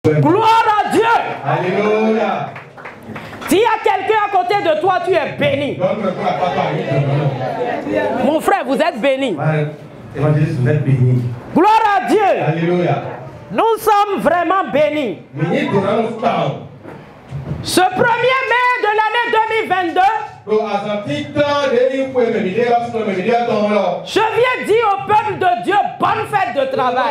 Gloire à Dieu. Alléluia. S'il y a quelqu'un à côté de toi, tu es béni. Mon frère, vous êtes béni. Évangéliste, vous êtes béni. Gloire à Dieu. Alléluia. Nous sommes vraiment bénis. Ce 1er mai de l'année 2022, je viens dire au peuple de Dieu, bonne fête de travail.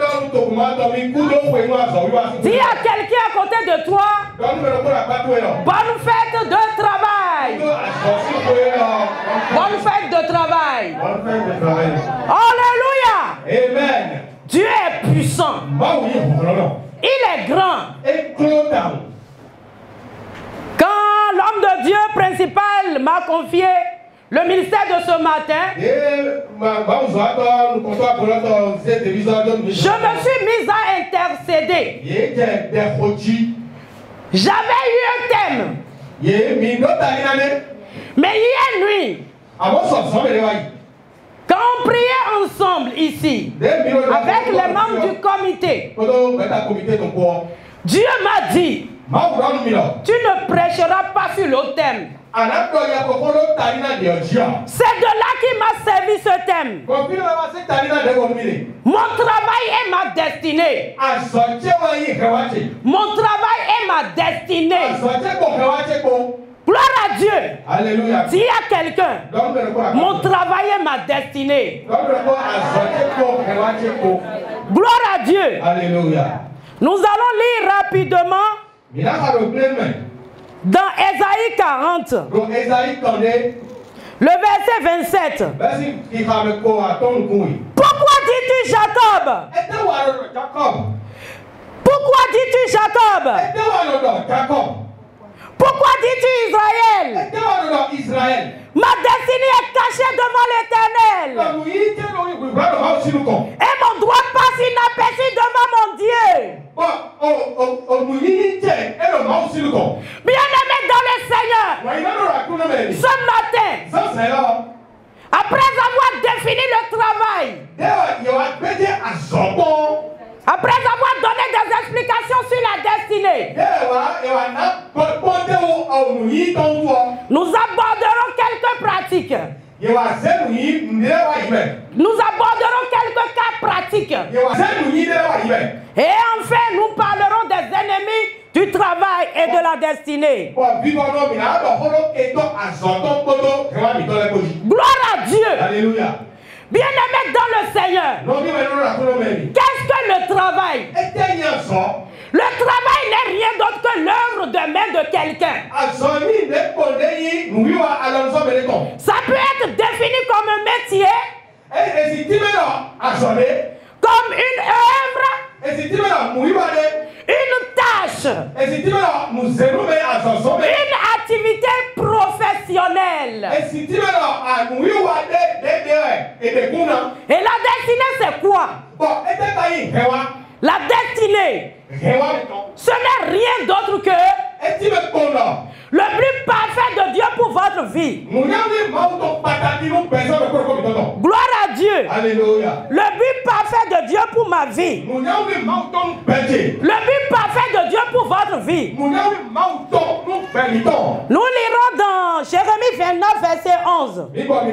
Dis à quelqu'un à côté de toi, bonne fête de travail. Bonne fête de travail. Alléluia. Amen. Dieu est puissant. Il est grand. Quand l'homme de Dieu principal m'a confié le ministère de ce matin, je me suis mise à intercéder. J'avais eu un thème. Mais hier nuit, quand on priait ensemble ici, avec les membres du comité, Dieu m'a dit, tu ne prêcheras pas sur le thème. C'est de là qu'il m'a servi ce thème. Mon travail est ma destinée. Mon travail est ma destinée. Gloire à Dieu. Alléluia. S'il y a quelqu'un, mon travail est ma destinée. Gloire à Dieu. Alléluia. Nous allons lire rapidement dans Ésaïe 40, le verset 27. Pourquoi dis-tu Jacob? Pourquoi dis-tu Jacob? Pourquoi dis-tu Israël? Ma destinée est cachée devant l'Éternel. Et mon droit passe inaperçu devant mon Dieu. Bien-aimé dans le Seigneur, ce matin, après avoir défini le travail, après avoir donné des explications sur la destinée, nous aborderons quelques pratiques. Nous aborderons quelques cas pratiques. Et enfin, nous parlerons des ennemis du travail et de la destinée. Gloire à Dieu. Alléluia. Bien-aimé dans le Seigneur, qu'est-ce que le travail? Le travail n'est rien d'autre que l'œuvre de main de quelqu'un. Ça peut être défini comme un métier, comme une œuvre, une tâche, une activité professionnelle. Et la destinée, c'est quoi? La destinée, ce n'est rien d'autre que le but parfait de Dieu pour votre vie. Gloire à Dieu. Alléluia. Le but parfait de Dieu pour ma vie. Le but parfait de Dieu pour votre vie. Nous lirons dans Jérémie 29, verset 11.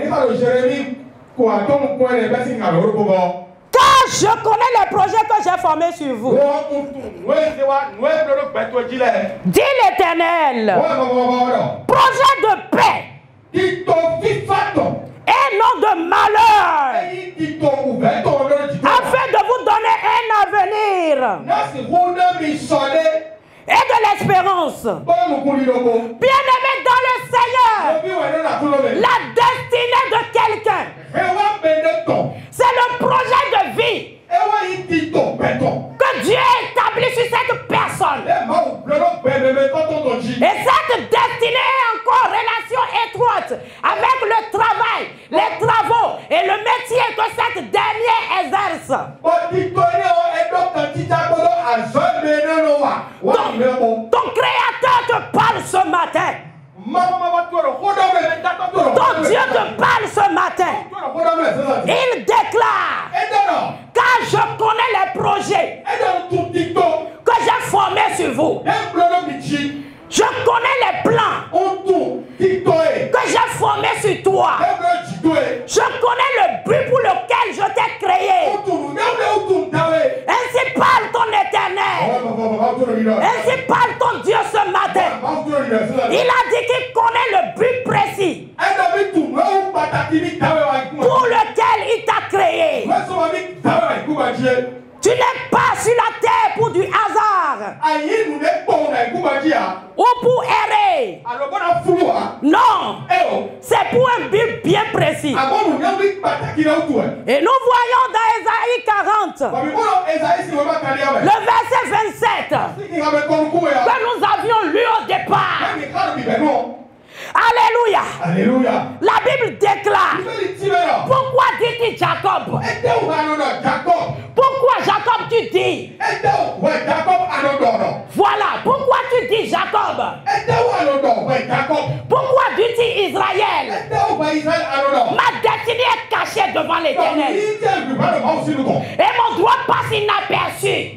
Car je connais les projets que j'ai formés sur vous, dit l'Éternel, projet de paix et non de malheur, afin de vous donner un avenir et de l'espérance. Bien-aimé dans le Seigneur, la destinée de quelqu'un, c'est le projet de vie que Dieu a établi sur cette personne. Et cette destinée est en corrélation étroite avec le travail, les travaux et le métier que cette dernière exerce. Ton Créateur te parle ce matin. Ton Dieu te parle ce matin. Il déclare, car je connais les projets que j'ai formés sur vous. Je connais les plans que j'ai formés sur toi. Je connais le but pour lequel je t'ai créé. Ainsi parle ton Éternel. Ainsi parle ton Dieu ce matin. Il a dit qu'il connaît le but précis pour lequel il t'a créé. Tu n'es pas sur la terre pour du hasard ou pour errer. Non, c'est pour un but bien précis. Et nous voyons dans Ésaïe 40, le verset 27, que nous avions lu au départ. Alléluia. Alléluia. La Bible déclare. Pourquoi dit-il Jacob? Pourquoi Jacob tu dis? Voilà. Pourquoi tu dis Jacob? Pourquoi dis-tu Israël? Ma destinée est cachée devant l'Éternel. Et mon droit passe inaperçu.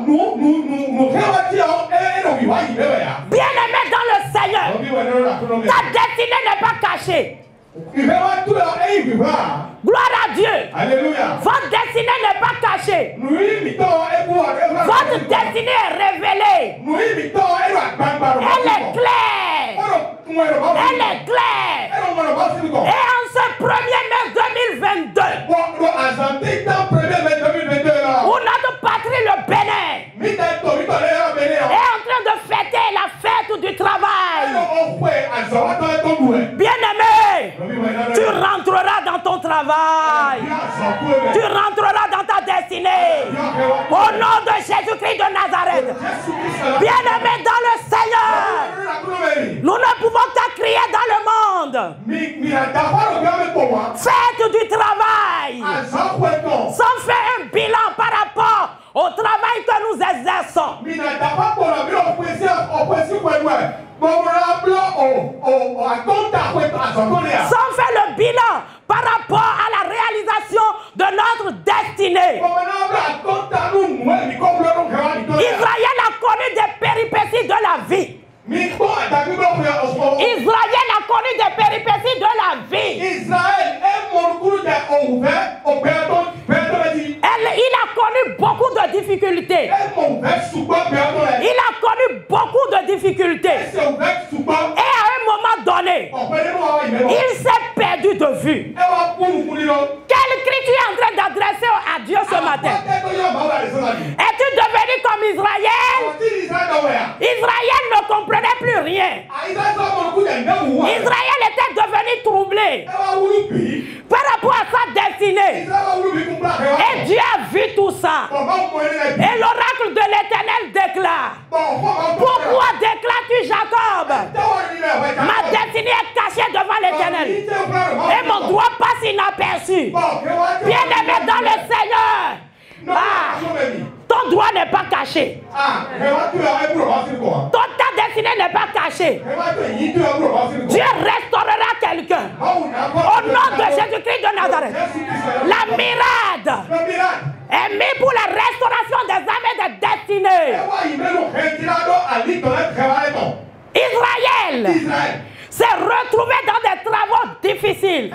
Bien-aimé dans le Seigneur, ta destinée n'est pas cachée. Gloire à Dieu. Alléluia. Votre destinée n'est pas cachée. Votre destinée est révélée. Elle est claire. Elle est claire. Et en ce 1er mai 2022, où notre patrie, le Bénin, est en train de fêter la fête du travail. Bien-aimé, tu rentreras dans ton travail. Tu rentreras dans ta destinée. Au nom de Jésus-Christ de Nazareth. Bien-aimé dans le Seigneur, nous ne pouvons qu'à crier dans le monde. Faites du travail. Sans faire un bilan par rapport au travail que nous exerçons. Sans faire le bilan par rapport à la réalisation de notre destinée. Israël a connu des péripéties de la vie. Israël a connu des péripéties de la vie. Il a connu beaucoup de difficultés. Il a connu beaucoup de difficultés. Et à un moment donné, il s'est perdu de vue. Quel cri tu es en train d'adresser à Dieu ce matin? Es-tu devenu comme Israël? Israël ne comprenait plus rien. Israël était devenu troublé par rapport à sa destinée. Et Dieu a vu tout ça. Et l'oracle de l'Éternel déclare. Pourquoi déclares-tu Jacob? Ma destinée est cachée devant l'Éternel. Et mon droit passe inaperçu. Bien-aimé dans le Seigneur. Ton droit n'est pas caché. Ta destinée n'est pas cachée. Dieu restaurera quelqu'un. Au nom de Jésus-Christ de Nazareth. La mirade est mise pour la restauration des âmes et des destinées. Israël s'est retrouvé dans des travaux difficiles,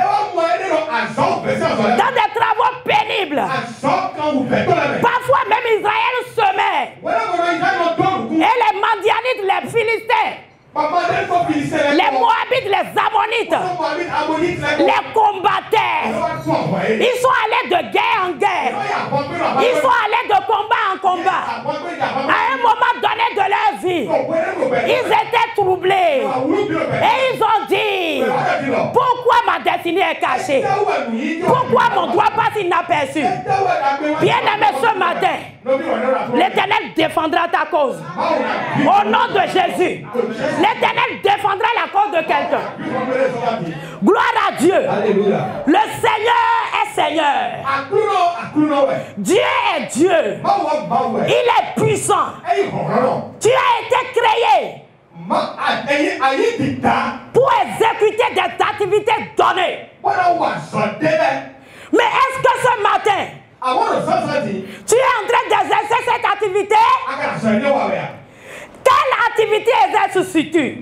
dans des travaux pénibles. Parfois même Israël semait. Et les Madianites, les Philistins, les Moabites, les Ammonites, les combattaient. Ils sont allés de guerre en guerre. Ils sont allés de combat en combat. À un moment donné de leur vie, ils étaient troublés. Et ils ont dit, pourquoi ma destinée est cachée? Pourquoi mon droit passe inaperçu? Bien-aimé, ce matin, l'Éternel défendra ta cause. Au nom de Jésus, l'Éternel défendra la cause de quelqu'un. Gloire à Dieu. Alléluia. Le Seigneur est Seigneur. Dieu est Dieu. Il est puissant. Tu as été créé pour exécuter des activités données. Mais est-ce que ce matin, tu es en train d'exercer cette activité? activité exerces tu?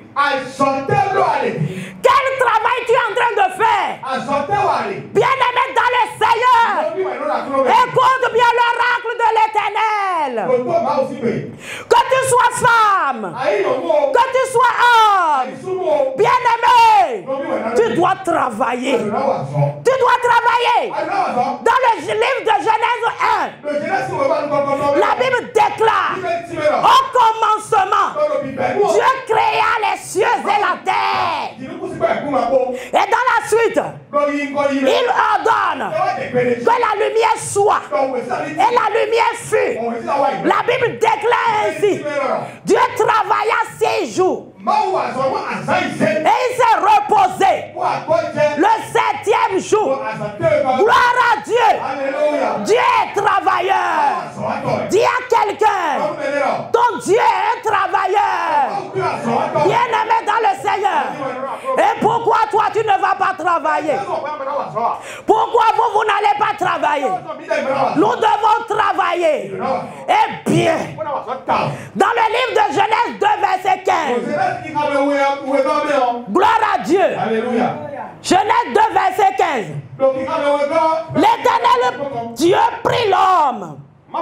Quel travail tu es en train de faire? Bien-aimé dans le Seigneur, écoute bien l'oracle de l'Éternel. Que tu sois femme, que tu sois homme, bien-aimé, tu dois travailler. Tu dois travailler. Dans le livre de Genèse 1, la Bible déclare, au commencement, Dieu créa les cieux et la terre. Et dans la suite, il ordonne que la lumière soit. Et la lumière fut. La Bible déclare ainsi, Dieu travailla 6 jours. Et il s'est reposé le 7e jour. Gloire à Dieu. Dieu est travailleur. Dis à quelqu'un, ton Dieu est un travailleur. Bien-aimé dans le Seigneur. Et pourquoi toi tu ne vas pas travailler? Pourquoi vous n'allez pas travailler? Nous devons travailler. Et bien, dans le livre de Genèse 2, verset 15. Gloire à Dieu. Alléluia. Genèse 2, verset 15. L'Éternel Dieu prit l'homme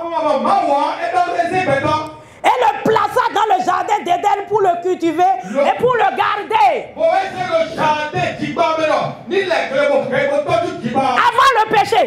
et le plaça dans le jardin d'Éden pour le cultiver et pour le garder. Avant le péché.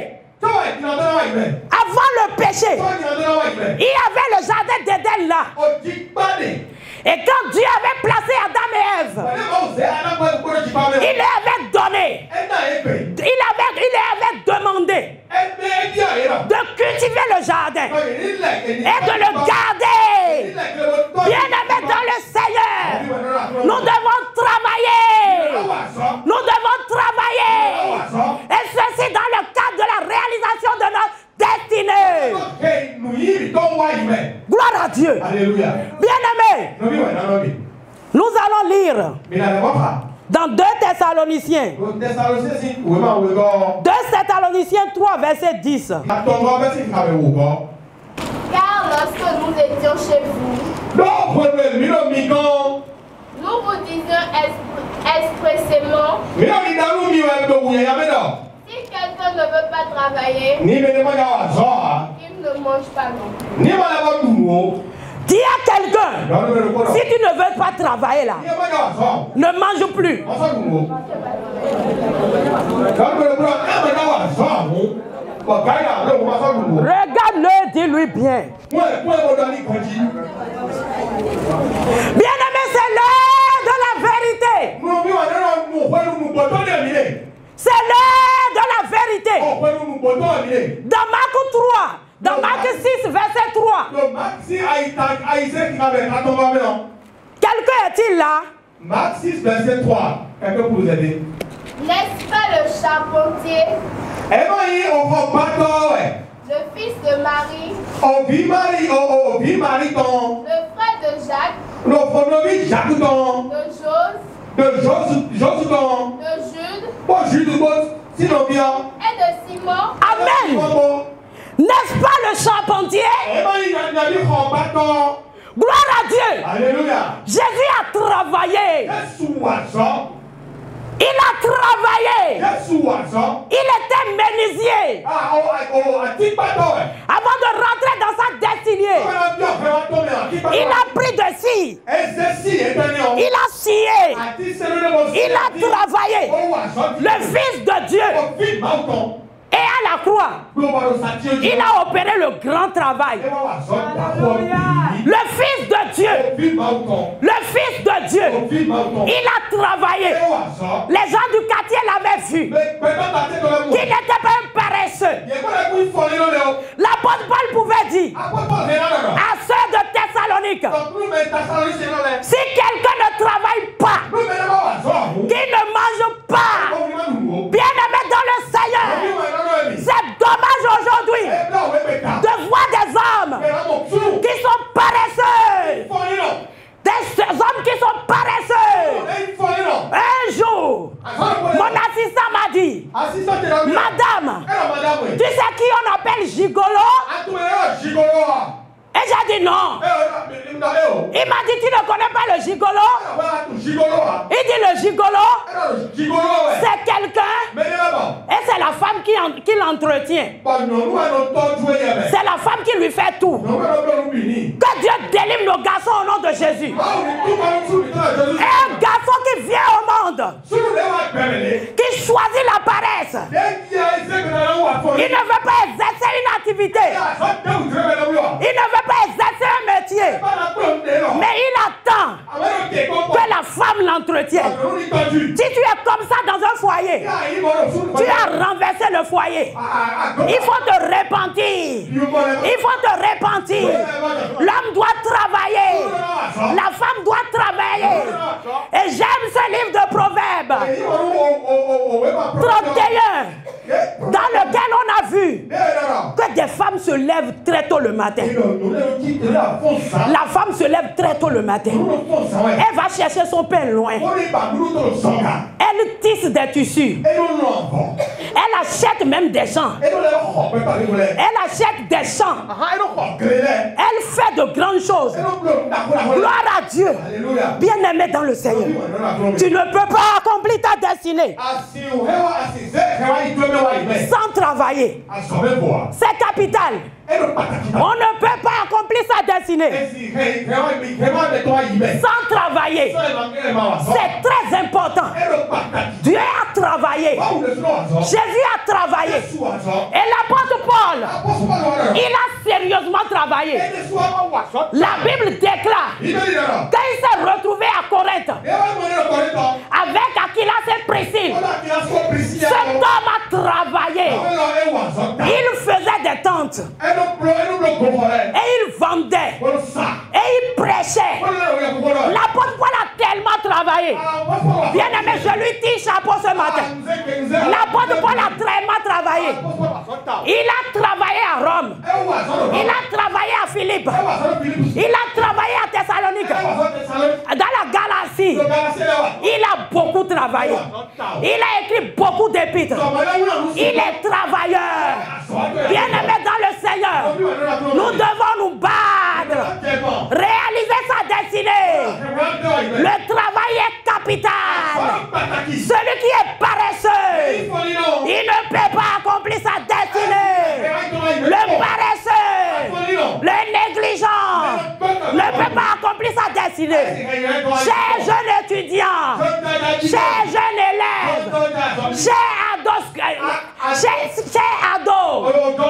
Avant le péché, il y avait le jardin d'Éden là. Et quand Dieu avait placé Adam et Ève, il leur avait donné, il avait demandé de cultiver le jardin et de le garder. Bien-aimé dans le Seigneur, nous devons travailler. Nous devons travailler. Et ceci dans le cadre de la réalisation de notre destinée. Gloire à Dieu. Alléluia. Bien-aimé, nous allons lire dans 2 Thessaloniciens. 2 Thessaloniciens 3, verset 10. Car lorsque nous étions chez vous, nous vous disions expressément, si quelqu'un ne veut pas travailler, il ne mange pas non plus. Dis à quelqu'un, si tu ne veux pas travailler là, ne mange plus. Regarde-le, dis-lui bien. Bien-aimé, c'est l'heure de la vérité. C'est l'heure de la vérité. Dans Marc 3, dans Marc 6, verset 3. Quelqu'un est-il là? Marc 6, verset 3. Quelqu'un pour nous aider? N'est-ce pas le charpentier, le fils de Marie, le frère de Jacques, de Jude, et de Simon? Amen. N'est-ce pas le charpentier? Gloire à Dieu. Alléluia. Jésus a travaillé. Il a travaillé. Il était menuisier. Avant de rentrer dans sa destinée, il a pris de scie. Il a scié. Il a travaillé. Le Fils de Dieu. Et à la croix, il a opéré le grand travail. Le Fils de Dieu, le Fils de Dieu, il a travaillé. Les gens du quartier l'avaient vu, qu'il n'était pas un paresseux. L'apôtre Paul pouvait dire à ceux de Thessalonique, si quelqu'un ne travaille pas, qu'il ne mange pas, bien-aimé dans le Seigneur, c'est dommage aujourd'hui de voir des hommes qui sont paresseux. Des hommes qui sont paresseux. Un jour, mon assistant m'a dit, Madame, tu sais qui on appelle gigolo? Et j'ai dit non. Il m'a dit, tu ne connais pas le gigolo? Il dit le gigolo, c'est quelqu'un et c'est la femme qui l'entretient. C'est la femme qui lui fait tout. Que Dieu délivre nos garçons au nom de Jésus. Un garçon qui vient au monde, qui choisit la paresse. Il ne veut pas exercer une activité. Il ne veut pas exercer un métier. Mais il attend que la femme l'entretienne. Si tu es comme ça dans un foyer, tu as renversé le foyer. Il faut te repentir. Il faut te repentir. L'homme doit travailler. La femme doit travailler. Et j'aime ce livre de Proverbes 31, dans lequel on a vu que des femmes se lèvent très tôt le matin. La femme se lève très tôt le matin. Elle va chercher son pain loin. Elle tisse des tissus. Elle achète même des champs. Elle achète des champs. Elle fait de grandes choses. Gloire à Dieu. Bien-aimé dans le Seigneur. Tu ne peux pas accomplir ta destinée sans travailler. C'est capital. On ne peut pas accomplir sa destinée sans travailler. C'est très important. Dieu a travaillé. Jésus a travaillé. Et l'apôtre Paul, il a sérieusement travaillé. La Bible déclare quand il s'est retrouvé à Corinthe avec Aquilas et Priscille, cet homme a travaillé. Il faisait des tentes. Et il vendait. Et il prêchait. L'apôtre Paul a tellement travaillé. Bien-aimé, je lui tire chapeau ce matin. L'apôtre Paul a tellement travaillé. Il a travaillé à Rome. Il a travaillé à Philippe. Il a travaillé à Thessalonique. Dans la Galatie. Il a beaucoup travaillé. Il a écrit beaucoup d'épîtres. Il est travailleur. Bien-aimé dans le Seigneur, nous devons nous battre, réaliser sa destinée. Le travail est capital. Celui qui est paresseux, il ne peut pas accomplir sa destinée. Le paresseux, le négligent, ne peut pas accomplir sa destinée. Chers jeunes étudiants, chers jeunes élèves, chers ados,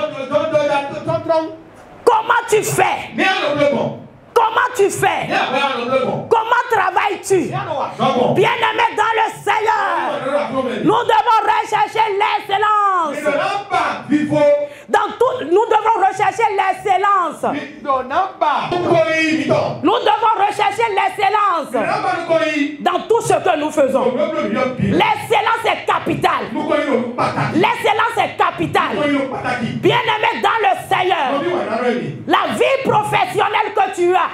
comment tu fais? Comment tu fais? Comment travailles-tu? Bien-aimé dans le Seigneur, nous devons rechercher l'excellence. Dans tout, nous devons rechercher l'excellence. Nous devons rechercher l'excellence dans tout ce que nous faisons. L'excellence est capitale. L'excellence est capitale. Bien-aimé dans le Seigneur, la vie professionnelle que tu as,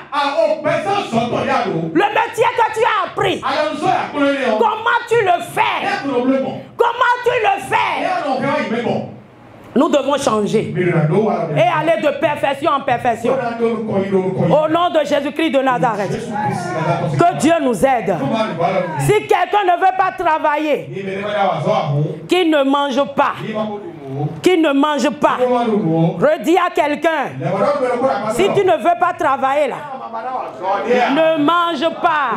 le métier que tu as appris, comment tu le fais? Comment tu le fais? Nous devons changer et aller de perfection en perfection. Au nom de Jésus-Christ de Nazareth. Que Dieu nous aide. Si quelqu'un ne veut pas travailler, qu'il ne mange pas. Qui ne mange pas. Redis à quelqu'un, si tu ne veux pas travailler là, ne mange pas.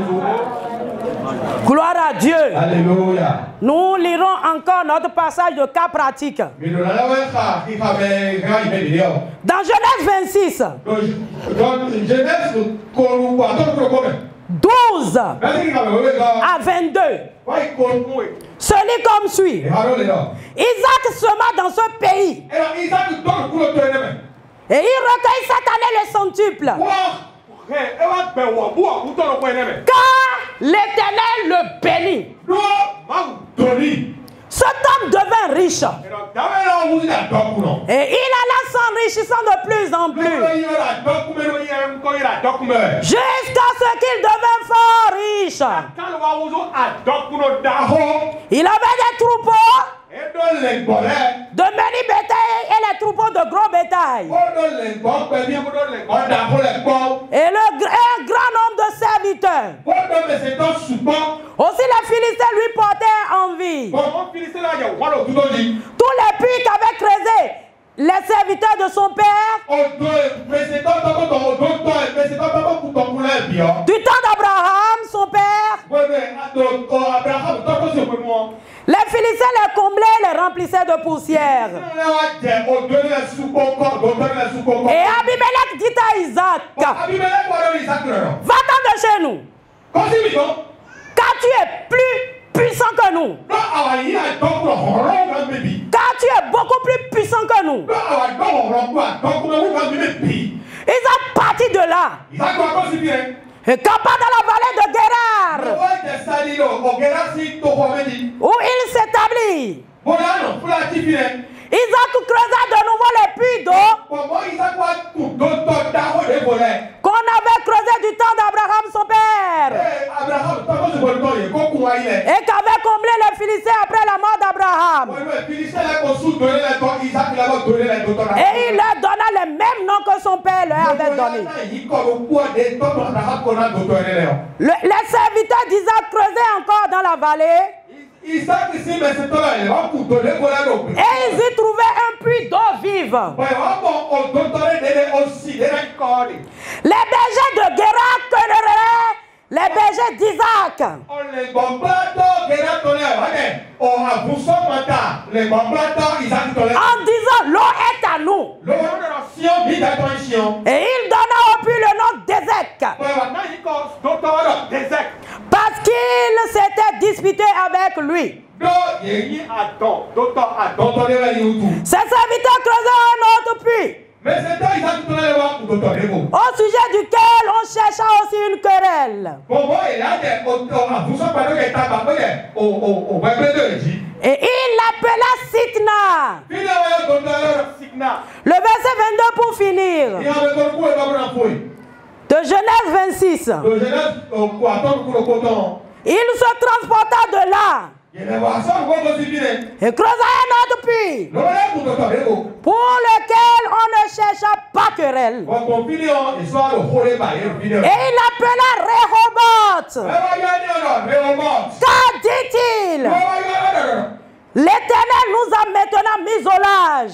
Gloire à Dieu. Alléluia. Nous lirons encore notre passage de cas pratique. Dans Genèse 26. 12 à 22. Se lit comme suit. Isaac sema dans ce pays. Et il recueille cette année le centuple. Car l'Éternel le bénit. Cet homme devint riche. Et il alla s'enrichissant de plus en plus. Jusqu'à ce qu'il devint fort riche. Il avait des troupeaux. de menu bétail et les troupeaux de gros bétail. Et un grand nombre de serviteurs. Aussi les Philistins lui portaient envie. Tous les puits qu'avaient creusés les serviteurs de son père, du temps d'Abraham, son père, les Philistins les comblaient, les remplissaient de poussière. Et Abimelech dit à Isaac, va-t'en de chez nous, car tu es plus puissant que nous. Car tu es beaucoup plus puissant que nous. Isaac partit de là et campa dans la vallée de Guérar, où il s'établit. Isaac creusa de nouveau les puits d'eau qu'on avait creusé du temps d'Abraham son père, et qu'avait comblé les Philistins après la mort d'Abraham. Et il leur donna les mêmes noms que son père leur avait donnés. Les serviteurs d'Isaac creusaient encore dans la vallée. Et ils y trouvaient un puits d'eau vive. Les bergers de Guérar querelleraient les bergers d'Isaac, en disant l'eau est à nous. Et il donna au puits le nom d'Ézek, parce qu'il s'était disputé avec lui. Ses serviteurs creusaient un autre puits, au sujet duquel on chercha aussi une querelle. Et il l'appela Sitna. Le verset 22 pour finir. De Genèse 26. Il se transporta de là et creusa un autre puits, pour lequel on ne chercha pas querelle. Et il l'appela Rehoboth. Car dit-il, l'Éternel nous a maintenant mis au large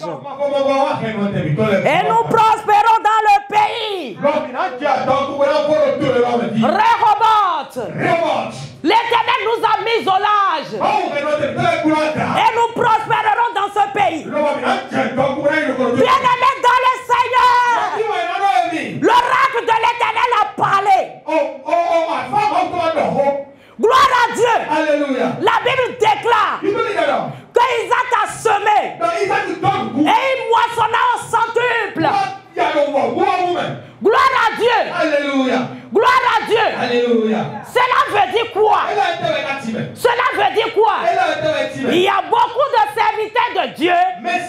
et nous prospérons dans le pays. Rehoboth. L'Éternel nous a mis au large et nous prospérerons dans ce pays. Bien-aimés dans le Seigneur, l'oracle de l'Éternel a parlé. Gloire à Dieu. Alléluia. La Bible déclare que Isaac a semé et il moissonna au centuple. Gloire à Dieu. Alléluia. Gloire à Dieu. Alléluia. Cela veut dire quoi? Cela veut dire quoi? Il y a beaucoup de serviteurs de Dieu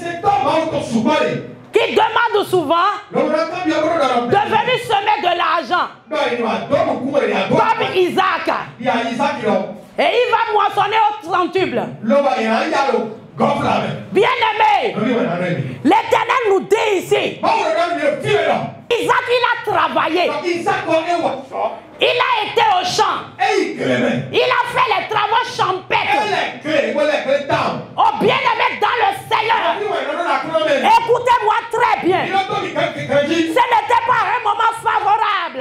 qui demandent souvent de venir semer de l'argent comme Isaac. Et il va moissonner au centuple. Bien-aimé, l'Éternel nous dit ici, Isaac il a travaillé, il a été au champ, il a fait les travaux champêtres. Oh bien-aimé dans le Seigneur, écoutez-moi très bien, ce n'était pas un moment favorable,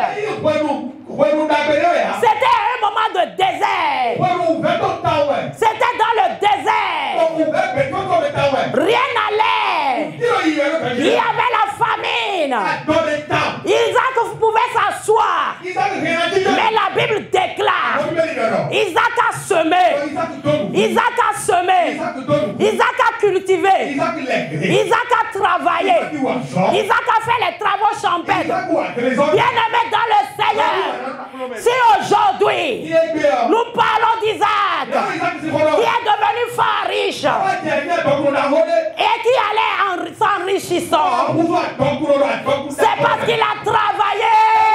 c'était un moment de désert, c'était dans le désert, rien n'allait, il y avait la famine. Isaac pouvait s'asseoir, mais la Bible déclare, Isaac a semé, Isaac a semé, Isaac a cultivé, Isaac a travaillé, Isaac a fait les travaux champêtres. Bien-aimé dans le Seigneur, si aujourd'hui nous parlons d'Isaac qui est devenu fort riche et qui allait s'enrichissant, c'est parce qu'il a travaillé.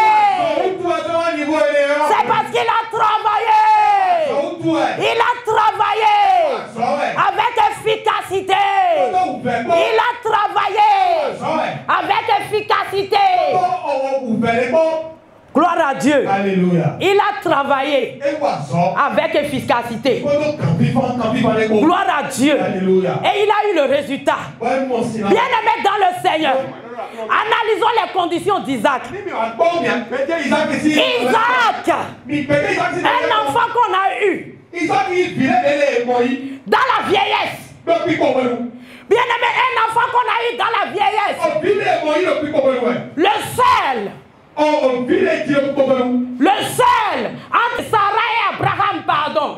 C'est parce qu'il a travaillé. Il a travaillé avec efficacité. à Dieu. Alléluia. Il a travaillé avec efficacité. Gloire à Dieu. Alléluia. Et il a eu le résultat. Bien-aimé dans le Seigneur, analysons les conditions d'Isaac. Isaac, un enfant qu'on a eu dans la vieillesse. Bien-aimé, un enfant qu'on a eu dans la vieillesse. Le seul entre Sarah et Abraham, pardon.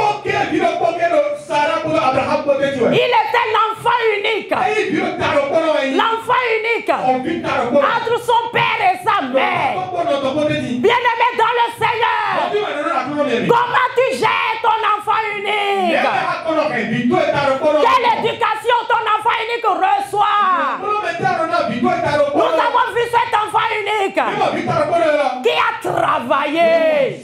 Il était l'enfant unique. L'enfant unique entre son père et sa mère. Bien-aimé dans le Seigneur, comment tu gères ton enfant unique? Quelle éducation ton enfant unique reçoit? Nous avons vu cet enfant unique qui a travaillé.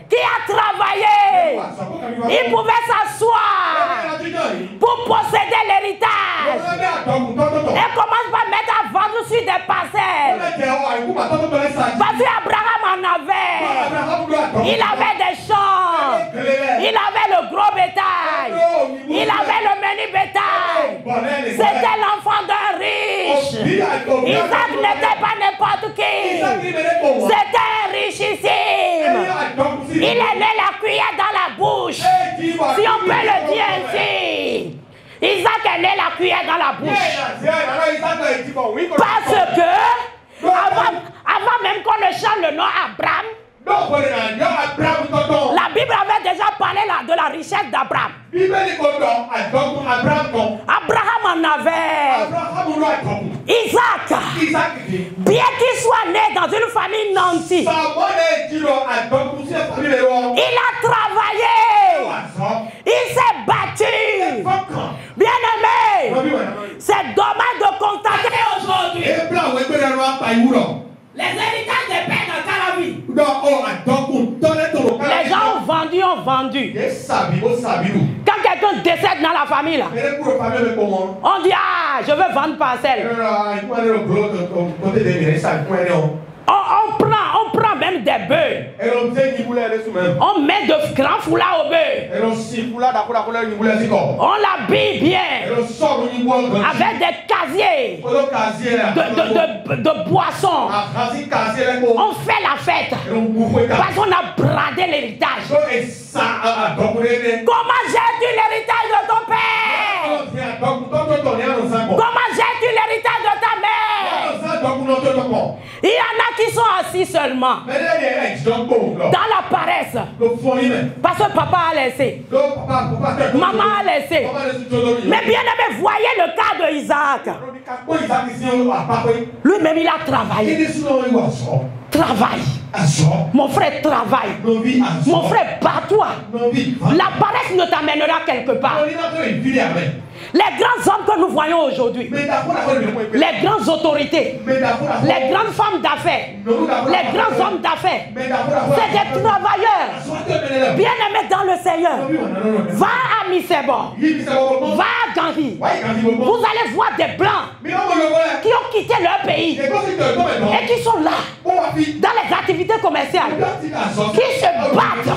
Il pouvait s'asseoir pour posséder l'héritage. Et commence par mettre à vendre sur des parcelles. Parce qu'Abraham en avait. Il avait des champs. Il avait le gros bétail. Il avait le menu bétail. C'était l'enfant d'un riche. Isaac n'était pas n'importe qui. C'était un richissime. Il est né la cuillère dans la bouche. Si on peut le dire ainsi. Isaac est né la cuillère dans la bouche. Parce que, avant même qu'on ne change le nom Abraham, la Bible avait déjà parlé de la richesse d'Abraham. Abraham en avait. Isaac, bien qu'il soit né dans une famille nantie, il a travaillé. Il s'est battu. Bien aimé, c'est dommage de constater aujourd'hui les héritages des pères dans la vie. Les gens ont vendu. Quand quelqu'un décède dans la famille, là, on dit, ah, je veux vendre parcelle. On prend même des bœufs. On met de grands foulards au bœuf. On l'habille bien. Avec des casiers de boissons. On fait la fête. Parce qu'on a bradé l'héritage. Comment gères-tu l'héritage de ton père? Comment gères-tu l'héritage de ta mère? Il y en a qui sont assis seulement dans la paresse. Parce que papa a laissé, maman a laissé. Mais bien aimé, voyez le cas de Isaac. Lui-même il a travaillé. Travaille. Mon frère, travaille. Mon frère, bats-toi. La paresse ne t'amènera quelque part. Les grands hommes que nous voyons aujourd'hui, les grandes autorités, les grandes femmes d'affaires, les grands hommes d'affaires, c'est des travailleurs bien aimés dans le Seigneur. Va à Misebo, va à Gandhi. Vous allez voir des blancs qui ont quitté leur pays et qui sont là dans les activités commerciales, qui se battent,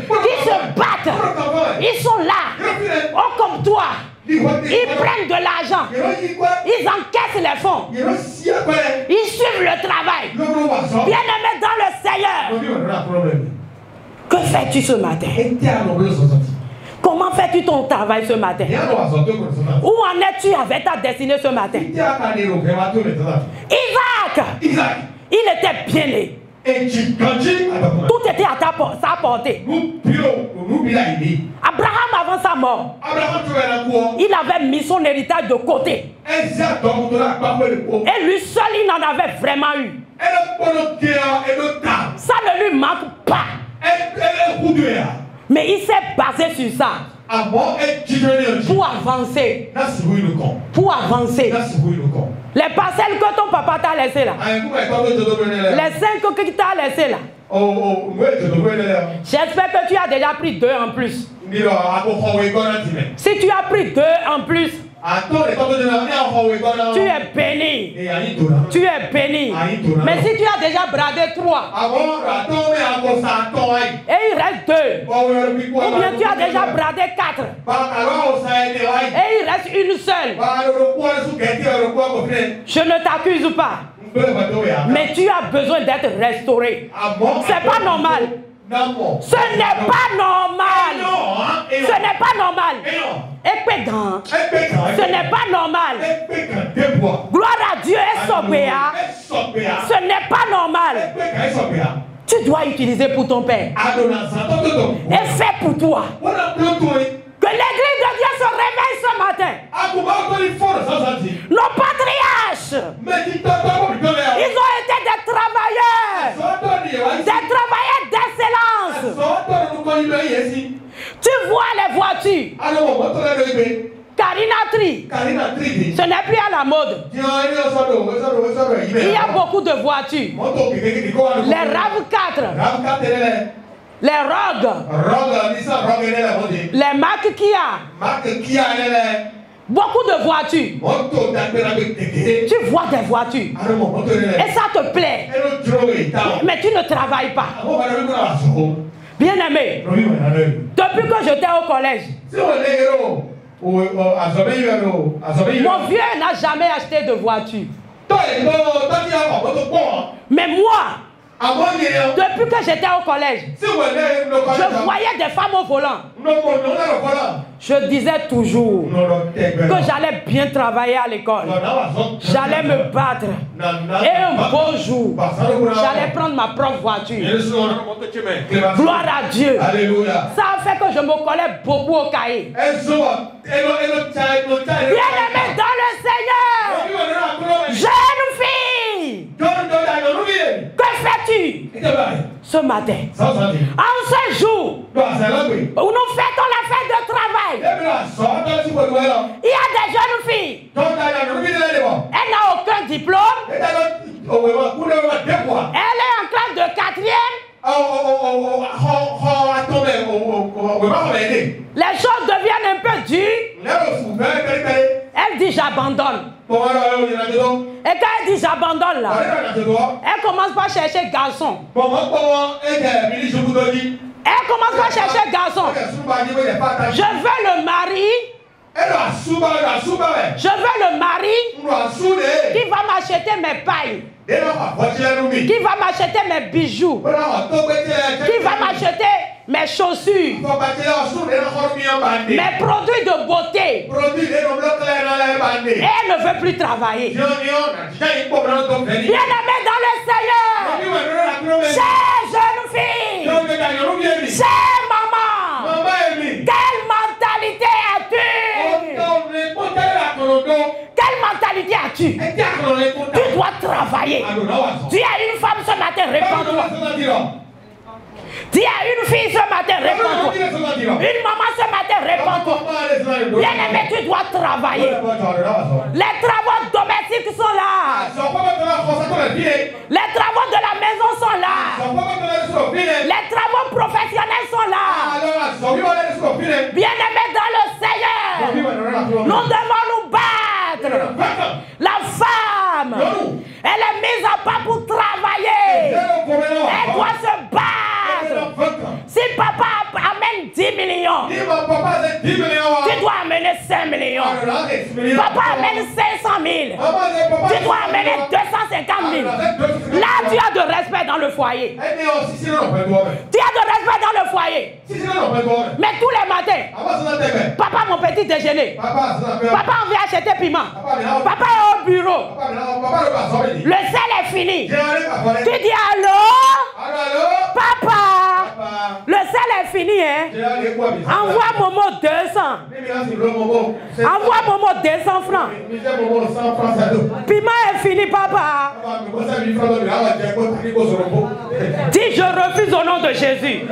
ils sont là, oh comme toi. Ils prennent de l'argent, ils encaissent les fonds, ils suivent le travail. Bien aimé dans le Seigneur. Que fais-tu ce matin? Comment fais-tu ton travail ce matin? Où en es-tu avec ta destinée ce matin? Isaac, il était bien né. Tout était à sa portée. Abraham avant sa mort, il avait mis son héritage de côté. Et lui seul, il n'en avait vraiment eu. Ça ne lui manque pas. Mais il s'est basé sur ça. Pour avancer. Pour avancer. Les parcelles que ton papa t'a laissées là. Les 5 qu'il t'a laissées là. J'espère que tu as déjà pris 2 en plus. Si tu as pris 2 en plus, Tu es béni. Tu es béni. Mais si tu as déjà bradé 3 et il reste 2, ou bien tu as déjà bradé 4 et il reste une seule, je ne t'accuse pas. Mais tu as besoin d'être restauré. C'est pas normal. Ce n'est pas normal. Ce n'est pas normal. Ce n'est pas normal. Gloire à Dieu et Sobéa. Ce n'est pas normal. Tu dois utiliser pour ton Père. Et fais pour toi. Que l'église de Dieu se réveille ce matin. Nos patriarches, ils ont été des travailleurs d'excellence. Tu vois les voitures. Carinatri. Ce n'est plus à la mode. Il y a beaucoup de voitures. Les RAV4. Les Rogues. Les marques Kia. Beaucoup de voitures. Tu vois des voitures. Et ça te plaît. Mais tu ne travailles pas. Bien aimé. Depuis que j'étais au collège, mon vieux n'a jamais acheté de voiture. Mais moi, depuis que j'étais au collège, je voyais des femmes au volant. Je disais toujours que j'allais bien travailler à l'école. J'allais me battre. Et un beau jour, j'allais prendre ma propre voiture. Gloire à Dieu. Ça a fait que je me collais beaucoup au cahier. Bien-aimé dans le Seigneur, jeune fille, que fais-tu ce matin? En ce jour où nous fêtons la fête de travail, il y a des jeunes filles. Elle n'a aucun diplôme. Elle est en classe de 4e. Les choses deviennent un peu dures. Elle dit j'abandonne. Et quand elle dit j'abandonne là, elle commence par chercher garçon. Elle commence par chercher garçon. Je veux le mari. Je veux le mari qui va m'acheter mes pailles, qui va m'acheter mes bijoux, qui va m'acheter mes chaussures, mes produits de beauté. Et elle ne veut plus travailler. Bien-aimé dans le Seigneur, chère jeune fille, chère maman, quelle mentalité as-tu? Quelle mentalité as-tu? Tu dois travailler. Tu as une femme ce matin, réponds-toi. Tu as une fille ce matin, réponds-toi. Une maman ce matin, réponds-toi. Bien-aimé, tu dois travailler. Les travaux domestiques sont là. Les travaux de la maison sont là. Les travaux professionnels sont là. Bien-aimé dans le Seigneur, nous devons nous battre. La femme, elle est mise à part pour travailler. Elle doit se battre. Si papa amène 10 millions, tu dois amener 5 millions. Papa amène 500 000, tu dois amener 250 000. Là, tu as de respect dans le foyer. Tu as de respect dans le foyer. Mais tous les matins, papa, mon petit déjeuner, papa, on vient acheter piment. Papa est au bureau. Le sel est fini. Tu dis allô? Papa, le sel est fini, hein? Envoie Momo 200. Envoie Momo 200 francs. Piment est fini, papa. Dis je refuse au nom de Jésus.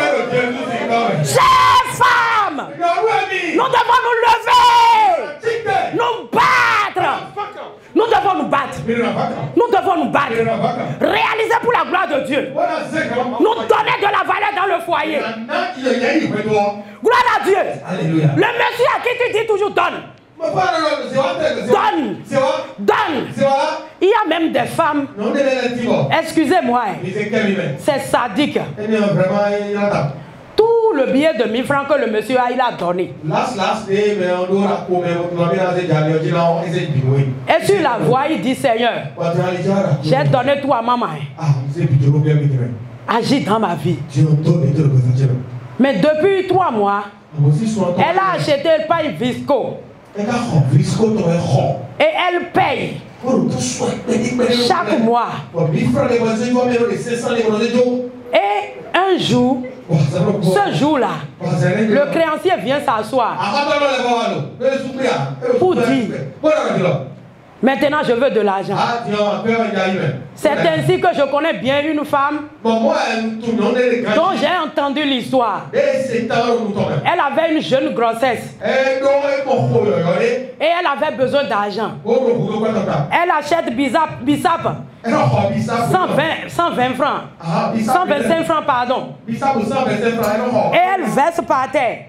Chère femme, nous devons nous lever, nous battre. Nous devons nous battre. Nous devons nous battre. Réaliser pour la gloire de Dieu. Nous donner de la valeur dans le foyer. Gloire à Dieu. Alléluia. Le monsieur à qui tu dis toujours donne. Donne. Donne. Il y a même des femmes. Excusez-moi. C'est sadique. Tout le billet de 1000 francs que le monsieur a, il a donné. Et sur la voie, il dit, Seigneur, j'ai donné tout à maman. Agis dans ma vie. Mais depuis 3 mois, elle a acheté le pain Visco. Et elle paye chaque mois. Et un jour, ce jour-là, le créancier vient s'asseoir pour dire, maintenant je veux de l'argent. C'est ainsi que je connais bien une femme dont j'ai entendu l'histoire. Elle avait une jeune grossesse et elle avait besoin d'argent. Elle achète Bissap 120 francs, 125 francs pardon, et elle verse par terre.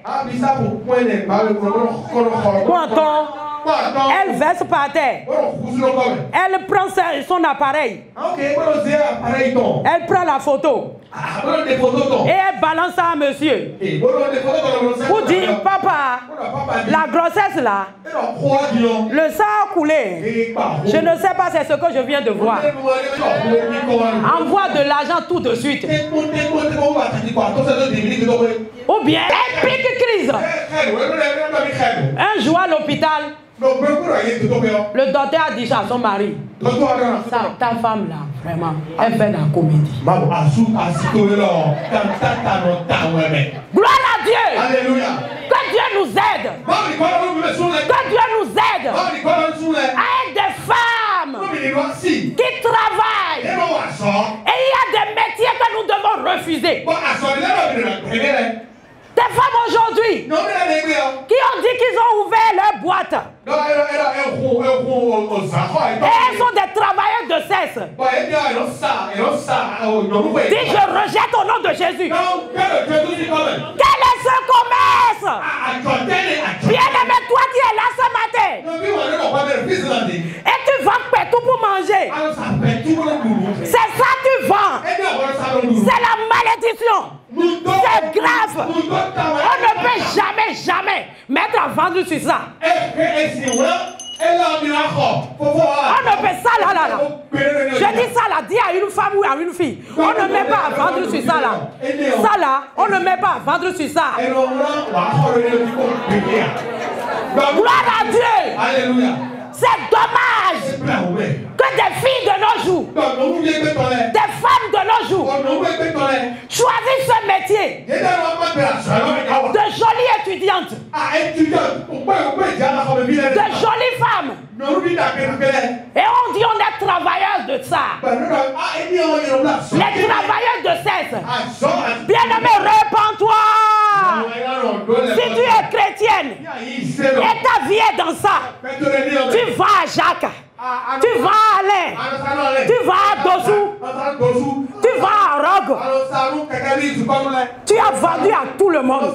Elle verse par terre. Elle prend son appareil. Elle prend la photo. Et elle balance ça à monsieur. Pour dire, papa, la grossesse là, le sang a coulé. Je ne sais pas, c'est ce que je viens de voir. Envoie de l'argent tout de suite. Ou bien, elle pique crise. Un jour à l'hôpital, le docteur a dit à son mari, ta femme là, vraiment, elle fait la comédie. Gloire à Dieu. Alléluia. Que Dieu nous aide. Que Dieu nous aide à être des femmes qui travaillent. Et il y a des métiers que nous devons refuser. Des femmes aujourd'hui qui ont dit qu'ils ont ouvert leur boîte. Et elles sont des travailleurs de sexe. Dis, je rejette au nom de Jésus. Quel est ce commerce? Bien-aimé, toi qui es là ce matin, et tu vends tout pour manger. C'est ça que tu vends. C'est la malédiction. C'est grave. On ne peut jamais mettre à vendre sur ça. On ne peut ça là. Je dis ça là, dis à une femme ou à une fille. On ne met pas à vendre sur ça là. Ça là, on ne met pas à vendre sur ça. Gloire à Dieu. Alléluia. C'est dommage que des filles de nos jours, des femmes de nos jours, choisissent ce métier de jolies étudiantes, de jolies femmes. Et on dit on est travailleurs de ça. Les travailleurs de sexe. Bien-aimé, répands-toi. Si tu es chrétienne et ta vie est dans ça, tu vas à Jacques, tu vas à Alain, tu vas à Dossou, tu vas à Rogue. Tu as vendu à tout le monde.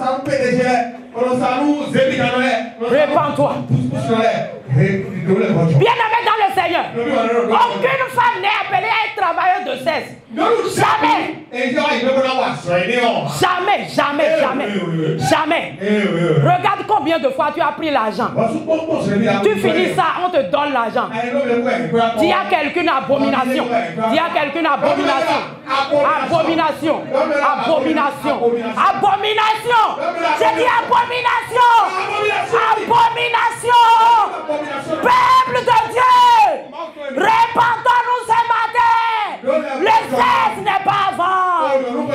Répands-toi. Bien-aimé dans le Seigneur, aucune femme n'est appelée à être travailleuse de sexe. Jamais. Jamais. Regarde combien de fois tu as pris l'argent. Tu finis ça, on te donne l'argent. Dis à quelqu'une abomination. Dis à quelqu'une abomination. Abomination. J'ai dit abomination. Peuple de Dieu, répandons-nous ce matin. Le sexe n'est pas avant.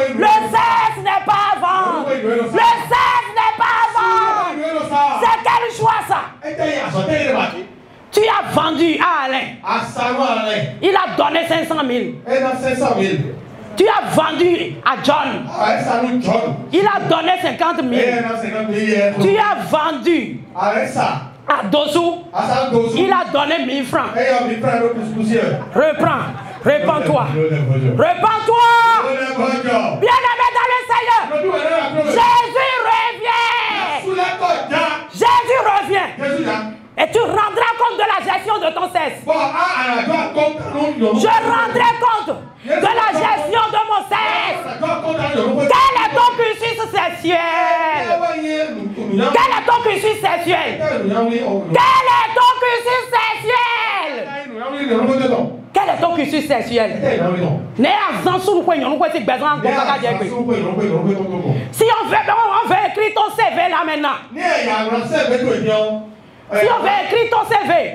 C'est quel choix ça? Tu as vendu à Alain. Il a donné 500 000. Tu as vendu à John. Il a donné 50 000. Tu as vendu à Dossou. Il a donné 1000 francs. Répands-toi. Bien-aimé dans le Seigneur. Jésus revient. Et cesse. Je rendrai compte de la gestion de mon cesse. Quel est ton cursus sexuel? Quel est ton cursus sexuel? Quel est ton cursus sexuel? Quel est ton cursus sexuel? Si on veut écrire ton CV là maintenant. Si on veut écrire ton CV.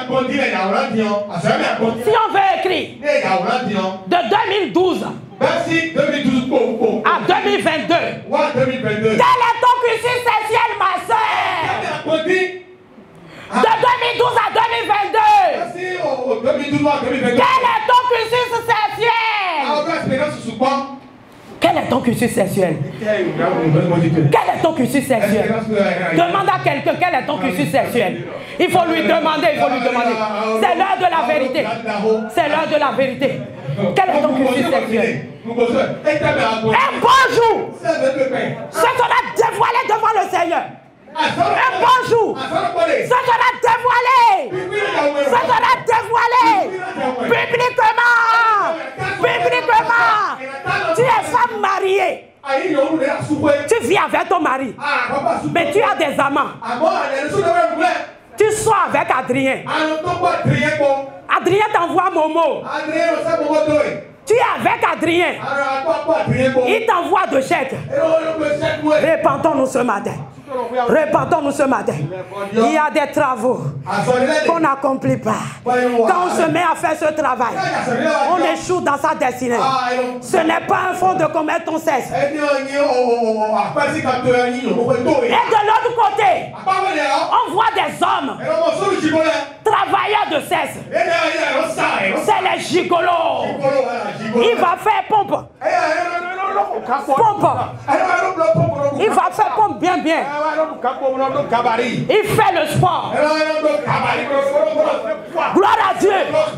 Si on veut écrire de 2012 à 2022. Quel est ton cursus sexuel, ma soeur? De 2012 à 2022. Quel est ton cursus sexuel? Quel est ton cursus sexuel? Quel est ton cursus sexuel? Demande à quelqu'un quel est ton cursus sexuel. Il faut lui demander, il faut lui demander. C'est l'heure de la vérité. C'est l'heure de la vérité. Quel est ton cursus sexuel? Un bon jour, ce sera dévoilé devant le Seigneur. Un bon jour, ce sera dévoilé. Ce sera dévoilé publiquement. Publiquement. Tu es femme mariée. Tu vis avec ton mari. Mais tu as des amants. Tu sors avec Adrien. Adrien t'envoie Momo. Tu es avec Adrien. Il t'envoie de chèques. Répentons-nous ce matin. Répentons-nous ce matin. Il y a des travaux qu'on n'accomplit pas. Quand on se met à faire ce travail, on échoue dans sa destinée. Ce n'est pas un fond de commettre ton cesse. Et de l'autre côté, on voit des hommes travailleurs de cesse. C'est les gigolos. Il va faire pompe. Pompe. Il va faire pompe bien. Il fait le sport. Gloire à Dieu.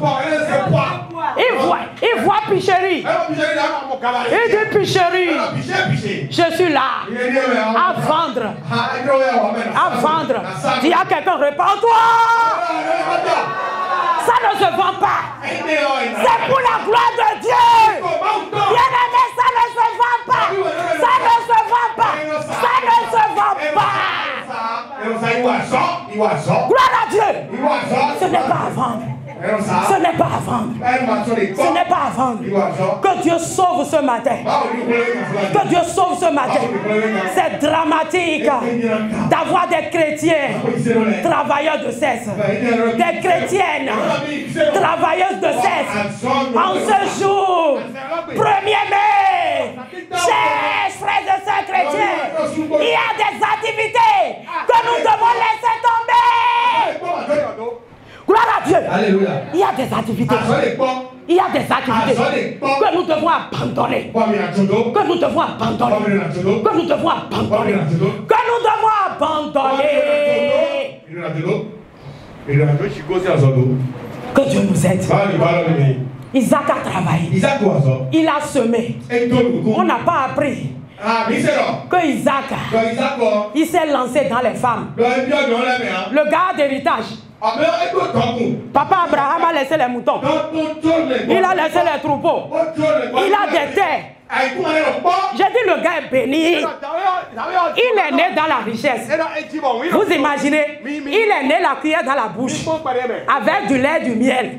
Il voit picherie. Il dit picherie. Je suis là à vendre. À vendre. Dis à quelqu'un, répands-toi. Ça ne se vend pas. C'est pour la gloire de Dieu. Bien-aimé, ça ne se vend pas. Ça ne se vend pas. Ça ne se vend pas. Gloire à Dieu. Ce n'est pas à vendre. Ce n'est pas à vendre. Ce n'est pas à vendre. Que Dieu sauve ce matin. Que Dieu sauve ce matin. C'est dramatique d'avoir des chrétiens travailleurs de cesse. Des chrétiennes travailleuses de cesse. En ce jour, 1er mai, chers frères et sœurs chrétiens, il y a des activités que nous devons laisser tomber. Gloire à Dieu. Alléluia. Il y a des activités. Il y a des activités que nous devons abandonner. Que nous devons abandonner. Que nous devons abandonner. Que nous devons abandonner. Que Dieu nous aide. Isaac a travaillé. Il a semé. On n'a pas appris que Isaac, il s'est lancé dans les femmes. Le gars d'héritage. Papa Abraham a laissé les moutons. Il a laissé les troupeaux. Il a des terres. J'ai dit le gars est béni. Il est né dans la richesse. Vous imaginez, il est né la cuillère dans la bouche avec du lait, du miel.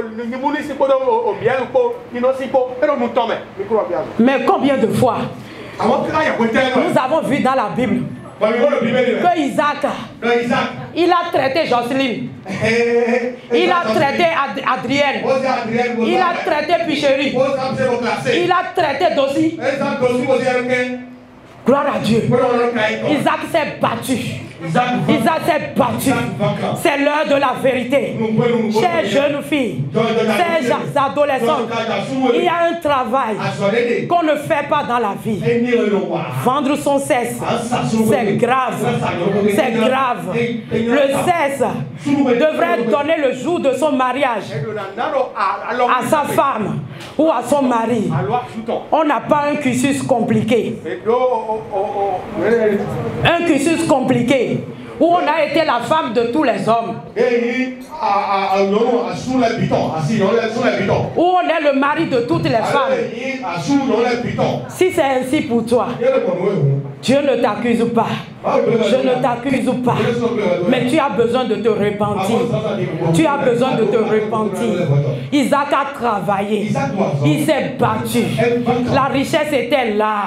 Mais combien de fois nous avons vu dans la Bible que Isaac, il a traité Jocelyne, il a traité Adrienne, il a traité Picherie, il a traité Dossi. Gloire à Dieu. Isaac s'est battu. Isaac s'est battu. C'est l'heure de la vérité. Chers jeunes filles, chers adolescents, il y a un travail qu'on ne fait pas dans la vie. Vendre son cesse, c'est grave. C'est grave. Le cesse devrait donner le jour de son mariage à sa femme ou à son mari. On n'a pas un cursus compliqué. Un cursus compliqué Où on a été la femme de tous les hommes. Où on est le mari de toutes les femmes. Si c'est ainsi pour toi, Dieu ne t'accuse pas. Je ne t'accuse pas. Mais tu as besoin de te repentir. Tu as besoin de te repentir. Isaac a travaillé. Il s'est battu. La richesse était là.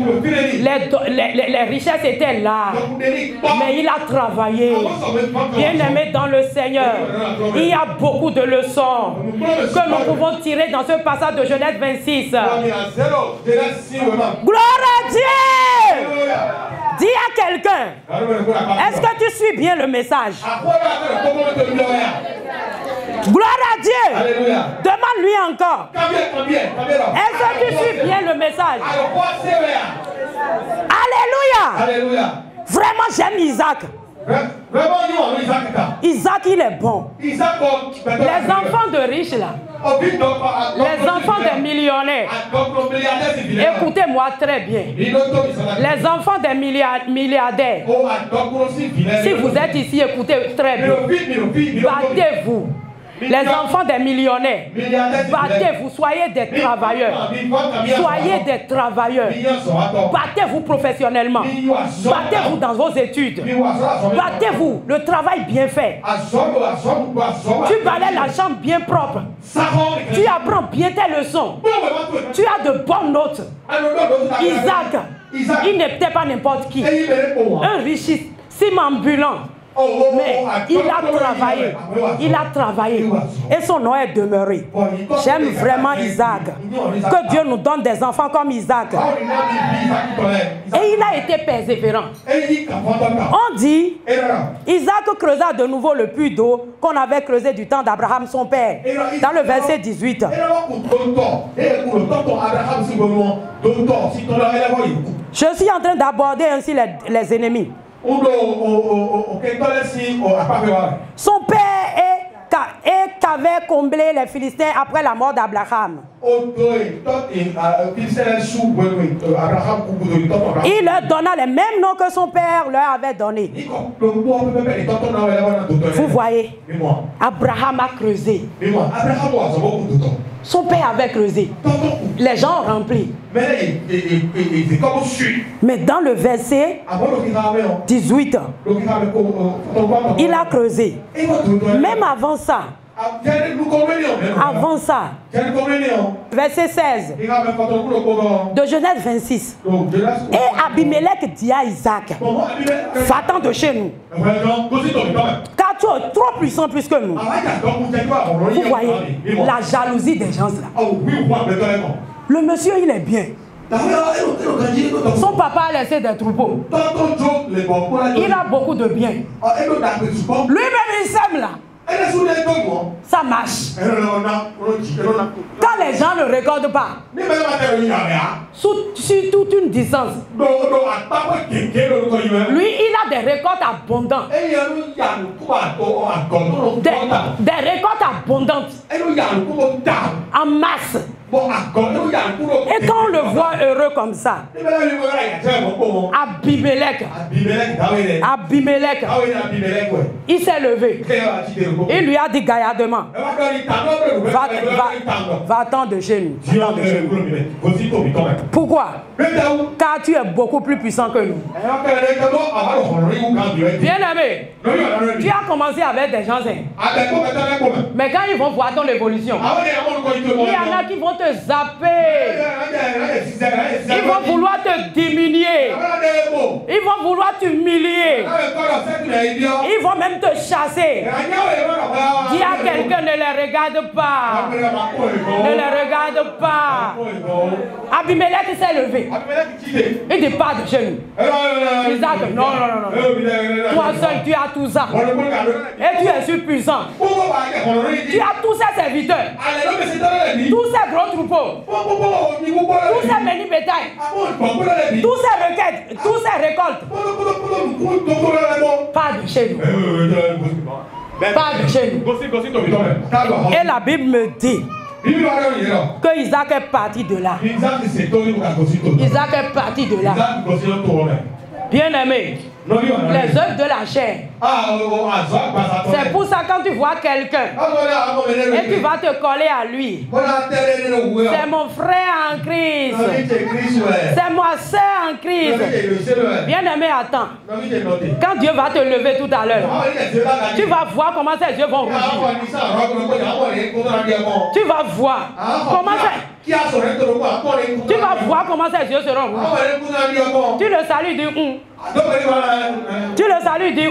Les richesses étaient là. Mais il a travaillé. Bien-aimé dans le Seigneur, il y a beaucoup de leçons que nous pouvons tirer dans ce passage de Genèse 26. Gloire à Dieu! Dis à quelqu'un, est-ce que tu suis bien le message? Gloire à Dieu! Demande-lui encore. Est-ce que tu suis bien le message? Alléluia! Vraiment, j'aime Isaac. Isaac, il est bon. Les enfants de riches là, les enfants des millionnaires, écoutez-moi très bien. Les enfants des milliardaires, si vous êtes ici, écoutez très bien. Battez-vous. Les enfants des millionnaires, battez-vous, soyez des travailleurs. Soyez des travailleurs. Battez-vous professionnellement. Battez-vous dans vos études. Battez-vous, le travail bien fait. Tu balayes la chambre bien propre. Tu apprends bien tes leçons. Tu as de bonnes notes. Isaac, il n'était pas n'importe qui. Un richissime ambulant. Mais il a travaillé, et son nom est demeuré. J'aime vraiment Isaac. Que Dieu nous donne des enfants comme Isaac. Et il a été persévérant. On dit, Isaac creusa de nouveau le puits d'eau qu'on avait creusé du temps d'Abraham son père. Dans le verset 18. Je suis en train d'aborder ainsi les ennemis. Son père qu'avait comblé les Philistins après la mort d'Abraham. Il leur donna les mêmes noms que son père leur avait donnés. Vous voyez, Abraham a creusé. Son père avait creusé. Les gens ont rempli. Mais dans le verset 18, il a creusé. Même avant ça, verset 16 de Genèse 26. Et Abimelech dit à Isaac, va-t'en de chez nous, car tu es trop puissant plus que nous. Vous voyez la jalousie des gens là. Le monsieur, il est bien. Son papa a laissé des troupeaux. Il a beaucoup de biens. Lui-même, il sème là. Ça marche. Quand les gens ne récoltent pas, sur toute une distance, lui, il a des récoltes abondantes. Des récoltes abondantes. En masse. Et quand on le voit heureux comme ça, Abimelech, il s'est levé. Il lui a dit gaillardement, va-t'en de chez nous. Pourquoi? Car tu es beaucoup plus puissant que nous. Bien-aimé, tu as commencé avec des gens sains. Mais quand ils vont voir ton évolution, il y en a qui vont te zapper. Ils vont vouloir te diminuer. Ils vont vouloir t'humilier. Ils vont même te chasser. Dis à quelqu'un, ne les regarde pas. Ne les regarde pas. Abimelech s'est levé. Il dit pas de chez nous. Isaac, non. Toi seul, tu as tout ça. Et tu es surpuissant. Tu as tous ces serviteurs. Tous ces gros troupeaux. Tous ces menus bétail. Tous ces requêtes. Tous ces récoltes. Pas de chez nous. Pas de chez nous. Et la Bible me dit que Isaac est parti de là. Isaac est parti de là. Bien-aimé, les œuvres de la chair. C'est pour ça quand tu vois quelqu'un et tu vas te coller à lui. C'est mon frère en Christ. C'est ma soeur en Christ. Bien-aimé, attends. Quand Dieu va te lever tout à l'heure, tu vas voir comment ses yeux vont rougir. Tu vas voir comment ses yeux seront rouges. Tu le salues du Tu le salues du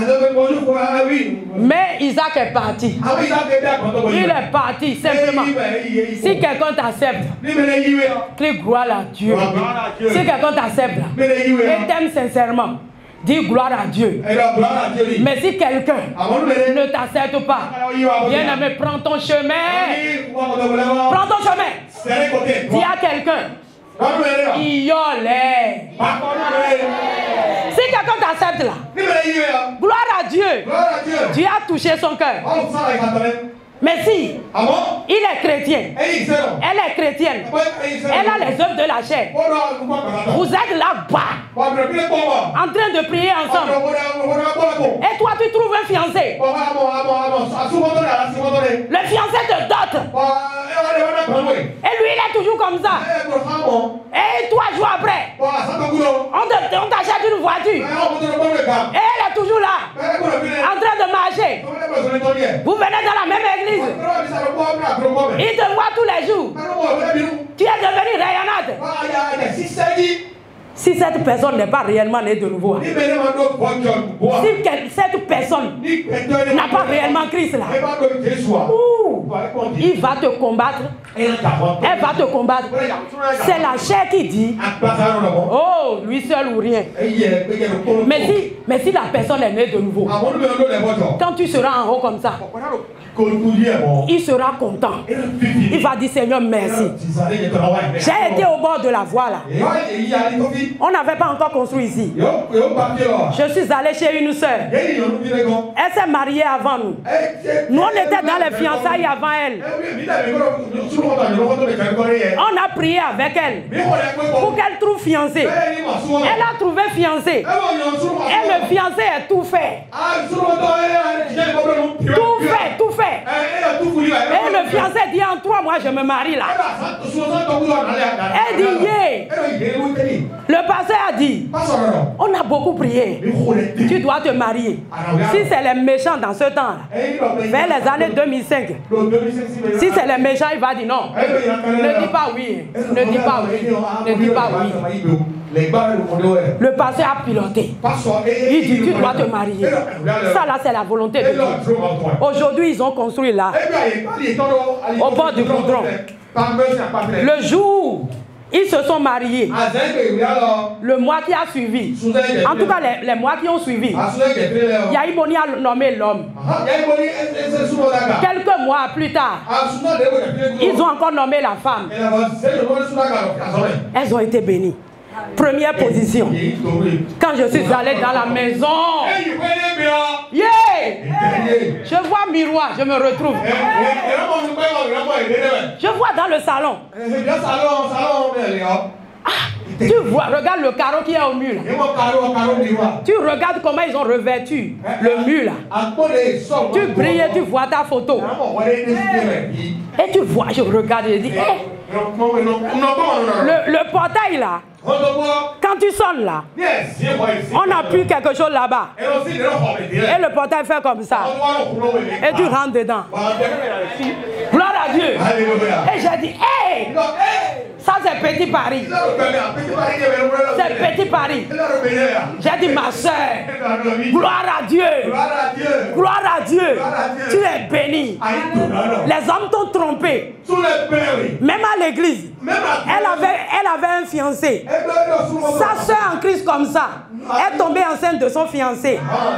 Mais Isaac est parti. Il est parti simplement. Si quelqu'un t'accepte, crie gloire à Dieu. Si quelqu'un t'accepte et t'aime sincèrement, dis gloire à Dieu. Mais si quelqu'un ne t'accepte pas, bien aimé, prends ton chemin. Prends ton chemin. Dis à quelqu'un. Si quelqu'un t'accepte là, gloire à Dieu. Dieu a touché son cœur. Mais si il est chrétien, elle est chrétienne, elle a les œuvres de la chair, vous êtes là-bas en train de prier ensemble, et toi tu trouves un fiancé, le fiancé te dote, et lui il est toujours comme ça, et 3 jours après on t'achète une voiture et elle est toujours là en train de marcher. Vous venez dans la même église, il te voit tous les jours, tu es devenu rayonnante. Si cette personne n'est pas réellement née de nouveau, si cette personne n'a pas réellement Christ là, il va te combattre, elle va te combattre. C'est la chair qui dit, oh, lui seul ou rien. Mais si la personne est née de nouveau, quand tu seras en haut comme ça, il sera content. Il va dire, Seigneur, merci. J'ai été au bord de la voie là. On n'avait pas encore construit ici. Je suis allé chez une soeur. Elle s'est mariée avant nous. Nous, on était dans les fiançailles avant elle. On a prié avec elle pour qu'elle trouve fiancé. Elle a trouvé fiancé. Et le fiancé est tout fait. Tout fait, tout fait. Et le fiancé dit, en 3 mois je me marie là. Elle dit, yeah. Le pasteur a dit, on a beaucoup prié, tu dois te marier. Si c'est les méchants dans ce temps là, vers les années 2005, si c'est les méchants, il va dire non. Ne dis pas oui, ne dis pas oui, ne dis pas oui. Le pasteur a piloté. Il dit, tu dois te marier. Ça là, c'est la volonté de Dieu. Aujourd'hui, ils ont construit là, au bord du goudron. Le jour ils se sont mariés, le mois qui a suivi, en tout cas les mois qui ont suivi, Yaïboni a nommé l'homme. Quelques mois plus tard, ils ont encore nommé la femme. Elles ont été bénies. Première position. Quand je suis allé dans la maison, yeah! Je vois miroir, je me retrouve. Je vois dans le salon. Tu vois, regarde le carreau qui est au mur là. Tu regardes comment ils ont revêtu le mur là. Tu brilles, tu vois ta photo. Et tu vois, je regarde et je dis, hey, le portail là, quand tu sonnes là, on a pris quelque chose là-bas. Et le portail fait comme ça. Et tu rentres dedans. Gloire à Dieu. Et j'ai dit, hey, ça c'est Petit Paris. C'est Petit Paris. J'ai dit, ma soeur, gloire à Dieu. Gloire à Dieu. Tu es béni. Les hommes t'ont trompé. Même à l'église, elle avait un fiancé. Sa soeur en Christ comme ça est tombée enceinte de son fiancé.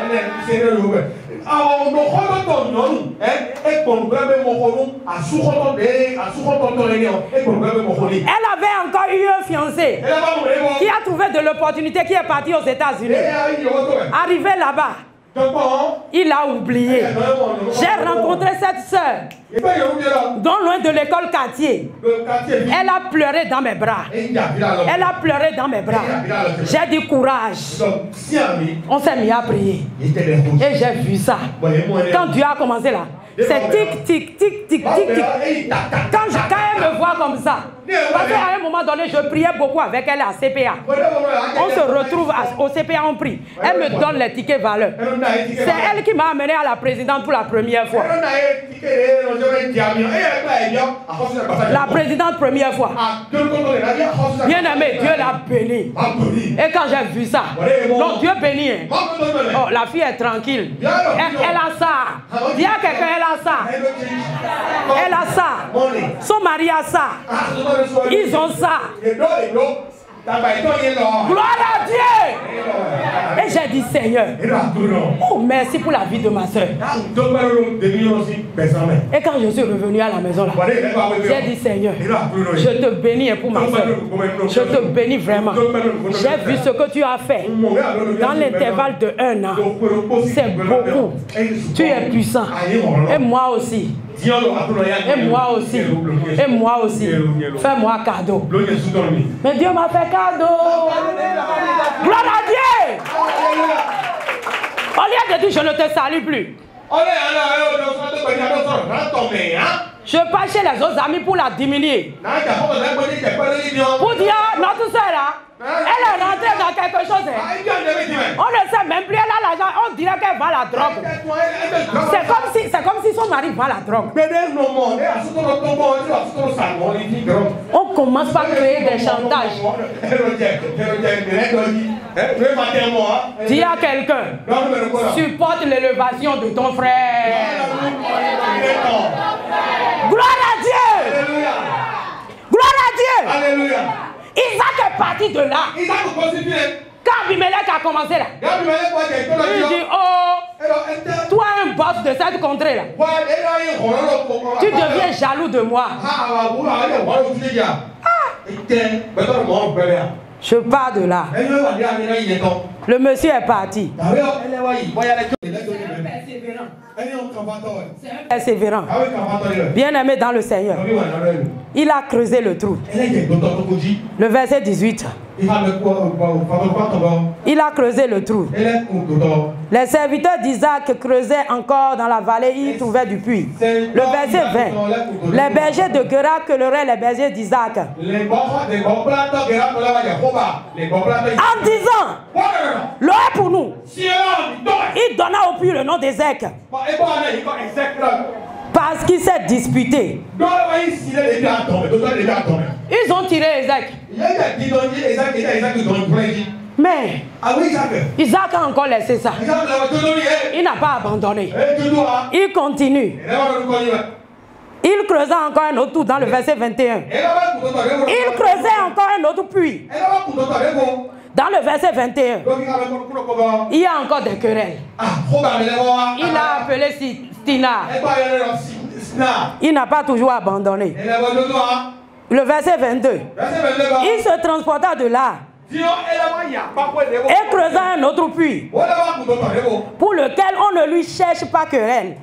Elle avait encore eu un fiancé qui a trouvé de l'opportunité, qui est parti aux États-Unis. Arrivé là-bas, Il a oublié. J'ai rencontré cette soeur, dont loin de l'école quartier. Elle a pleuré dans mes bras. Elle a pleuré dans mes bras. J'ai dit courage. On s'est mis à prier. Et j'ai vu ça. Quand Dieu a commencé là, c'est tic, tic, tic, tic, tic, tic. Quand elle me voit comme ça, parce qu'à un moment donné, je priais beaucoup avec elle à CPA. On se retrouve au CPA, on prie. Elle me donne les tickets valeurs. C'est elle qui m'a amené à la présidente pour la première fois. La présidente première fois. Bien aimé, Dieu l'a béni. Et quand j'ai vu ça, non, Dieu béni. Oh, la fille est tranquille. Elle a ça. Dis à quelqu'un, elle a ça. Elle a ça. Son mari a ça. Ils ont ça. Gloire à Dieu. Et j'ai dit Seigneur, oh merci pour la vie de ma soeur. Et quand je suis revenu à la maison là, j'ai dit Seigneur, je te bénis pour ma soeur. Je te bénis vraiment. J'ai vu ce que tu as fait dans l'intervalle de 1 an. C'est beaucoup. Tu es puissant. Et moi aussi. Et moi aussi. Et moi aussi. Fais-moi cadeau. Mais Dieu m'a fait cadeau. Gloire à Dieu. Au lieu de dire je ne te salue plus. Je pars chez les autres amis pour la diminuer. Pour dire notre soeur là, elle est rentrée dans quelque chose. On ne sait même plus, elle a l'argent, on dirait qu'elle vend la drogue. C'est comme si son mari vend la drogue. On commence par créer des chantages. Dis à quelqu'un, supporte l'élévation de ton frère. Gloire à Dieu. Gloire à Dieu. Alléluia. Isaac est parti de là. Quand Abimelech a commencé là, il dit, oh, toi un boss de cette contrée là, tu deviens jaloux de moi. Je pars de là. Le monsieur est parti. Persévérant. Bien aimé dans le Seigneur. Il a creusé le trou. Le verset 18. Il a creusé le trou. Les serviteurs d'Isaac creusaient encore dans la vallée, ils trouvaient du puits. Le verset 20. Les bergers de Guéra querelleraient les bergers d'Isaac. En disant, l'eau est pour nous. Il donna au puits le nom d'Ézek. Parce qu'il s'est disputé. Ils ont tiré Ézek. Mais Isaac a encore laissé ça. Il n'a pas abandonné. Il continue. Il creusait encore un autre trou dans le verset 21. Il creusait encore un autre puits. Dans le verset 21, il y a encore des querelles. Il a appelé Stina. Il n'a pas toujours abandonné. Le verset 22, il se transporta de là et creusa un autre puits pour lequel on ne lui cherche pas querelle.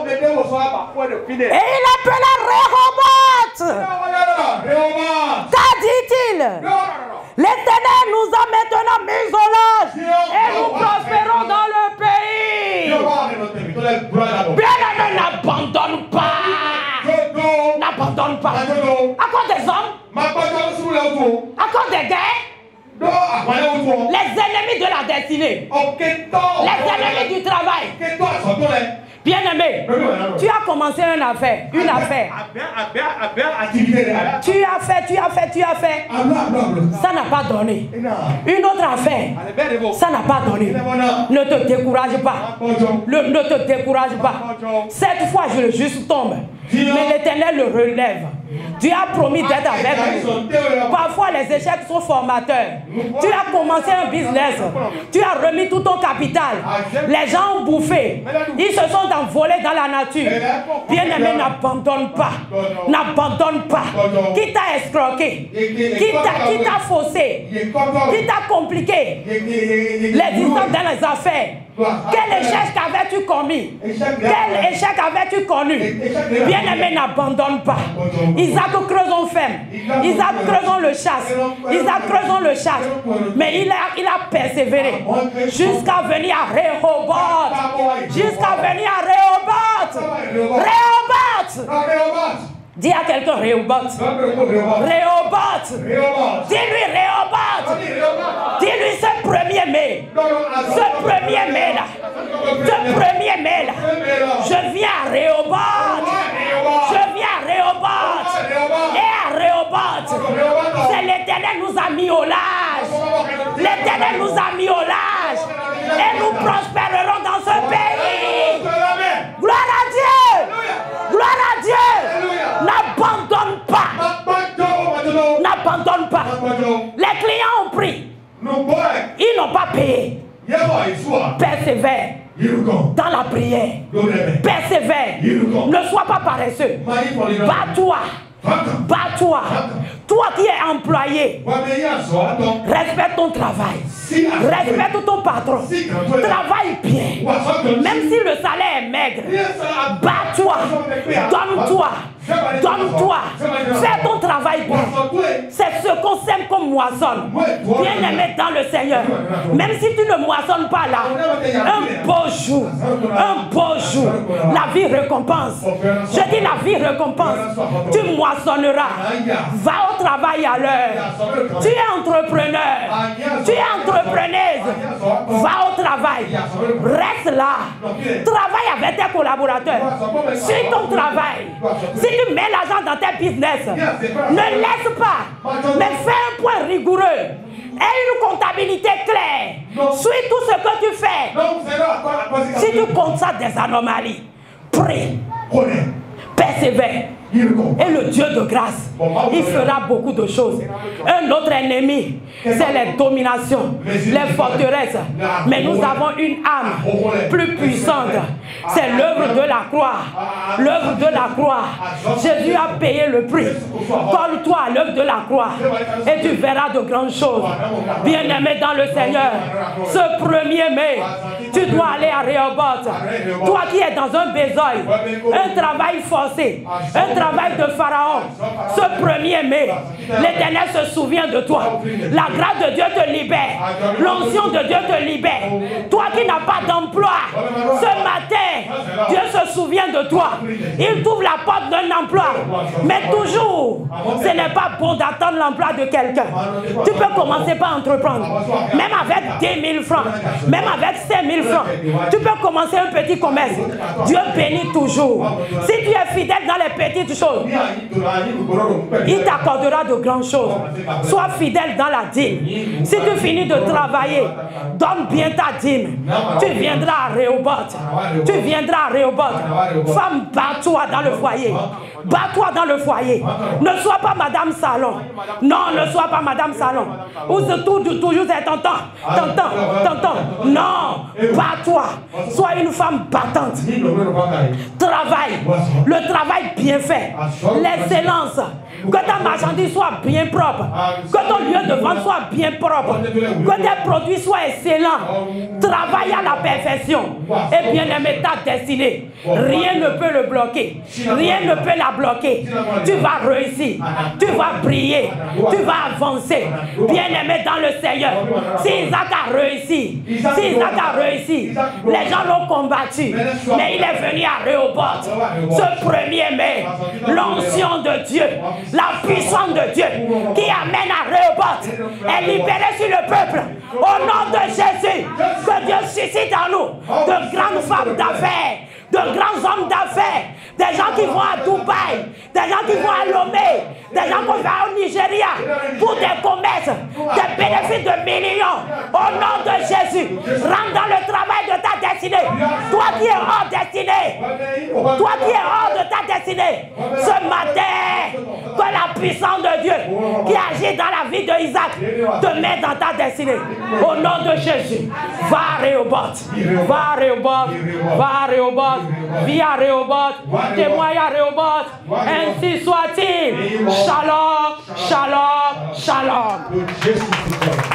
Et il appela Rehoboth. Qu'a dit-il? L'Éternel nous a maintenant mis au large et nous prospérons dans le pays. Bien-aimé, n'abandonne pas. N'abandonne pas. À cause des hommes, à cause des guerres, les ennemis de la destinée, les ennemis du travail. Bien-aimé, tu as commencé une affaire. Tu as fait. Ça n'a pas donné. Une autre affaire. Ça n'a pas donné. Ne te décourage pas. Ne te décourage pas. Cette fois, juste tombe. Mais l'Éternel le relève. Tu as promis d'être avec nous. Parfois, les échecs sont formateurs. Tu as commencé un business. Tu as remis tout ton capital. Les gens ont bouffé. Ils se sont envolés dans la nature. Bien-aimé, n'abandonne pas. N'abandonne pas. Qui t'a escroqué? Qui t'a faussé? Qui t'a compliqué les histoires dans les affaires? Quel échec avais-tu commis? Quel échec avais-tu connu? Bien-aimé, n'abandonne pas. Isaac creusons ferme. Isaac creusons le chasse. Isaac creusons le chasse. Mais il a persévéré jusqu'à venir à Rehoboth. Jusqu'à venir à Rehoboth. Rehoboth. Dis à quelqu'un Rehoboth. Rehoboth. Dis-lui Rehoboth. Dis-lui ce 1er mai. Ce 1er mai là. Ce 1er mai là. Je viens à Rehoboth. Je viens à Rehoboth. Et à Rehoboth, c'est l'Éternel nous a mis au large. L'Éternel nous a mis au large. Et nous prospérerons dans ce pays. Gloire à Dieu. Gloire à Dieu. N'abandonne pas. N'abandonne pas. Les clients ont pris. Ils n'ont pas payé. Persévère dans la prière. Persévère. Ne sois pas paresseux. Bats-toi. Bats-toi. Toi qui es employé, respecte ton travail. Respecte ton patron. Travaille bien. Même si le salaire est maigre, bats-toi. Donne-toi. Donne-toi. Fais ton travail bien. C'est ce qu'on sème comme moissonne. Bien aimé dans le Seigneur. Même si tu ne moissonnes pas là, un beau jour, la vie récompense. Je dis la vie récompense. Tu moissonneras. Va au travail à l'heure. Tu es entrepreneur. Tu es entrepreneuse. Va au travail. Reste là. Travaille avec tes collaborateurs. Suis ton travail. Si tu mets l'argent dans tes business, ne laisse pas. Mais fais un point rigoureux. Aie une comptabilité claire. Suis tout ce que tu fais. Si tu comptes ça des anomalies, prie. Persévère. Et le Dieu de grâce, il fera beaucoup de choses. Un autre ennemi, c'est les dominations, les forteresses. Mais nous avons une âme plus puissante. C'est l'œuvre de la croix. L'œuvre de la croix. Jésus a payé le prix. Colle-toi à l'œuvre de la croix et tu verras de grandes choses. Bien-aimé dans le Seigneur, ce 1er mai, tu dois aller à Rehoboth. Toi qui es dans un bézoï, un travail forcé, un travail de Pharaon, ce 1er mai, l'Éternel se souvient de toi. La grâce de Dieu te libère. L'onction de Dieu te libère. Toi qui n'as pas d'emploi, ce matin, Dieu se souvient de toi. Il t'ouvre la porte d'un emploi. Mais toujours, ce n'est pas bon d'attendre l'emploi de quelqu'un. Tu peux commencer par entreprendre. Même avec 10 000 francs, même avec 5 000 francs, tu peux commencer un petit commerce. Dieu bénit toujours. Si tu es fidèle dans les petites choses, il t'accordera de grandes choses. Sois fidèle dans la dîme. Si tu finis de travailler, donne bien ta dîme. Tu viendras à Rehoboth. Tu viendras à Rehoboth. Femme, bats-toi dans le foyer. Bats-toi dans le foyer. Ne sois pas Madame Salon. Non, ne sois pas Madame Salon. Ou toujours c'est tonton. Non, bats-toi. Sois une femme battante. Travaille. Le travail bien fait. L'excellence. Que ta marchandise soit bien propre. Que ton lieu de vente soit bien propre. Que tes produits soient excellents. Travaille à la perfection. Et bien aimé ta destinée. Rien ne peut le bloquer. Rien ne peut la bloquer. Tu vas réussir. Tu vas briller. Tu vas avancer. Bien aimé dans le Seigneur. Si Isaac a réussi. Les gens l'ont combattu. Mais il est venu à Rehoboth. Ce 1er mai. L'onction de Dieu. La puissance de Dieu qui amène à Rehoboth est libérée sur le peuple. Au nom de Jésus, que Dieu suscite en nous de grandes femmes d'affaires, de grands hommes d'affaires, des gens qui vont à Dubaï, des gens qui vont à Lomé, des gens qui vont au Nigeria pour des commerces, des bénéfices de millions. Au nom de Jésus, rentre dans le travail de ta destinée. Toi qui es hors destinée, toi qui es hors de ta destinée, ce matin, que la puissance de Dieu qui agit dans la vie de Isaac te met dans ta destinée. Au nom de Jésus, va à Rehoboth, va à Rehoboth, va à Rehoboth. Vis à Rehoboth, témoigne à Rehoboth, ainsi soit-il. Shalom, shalom, shalom.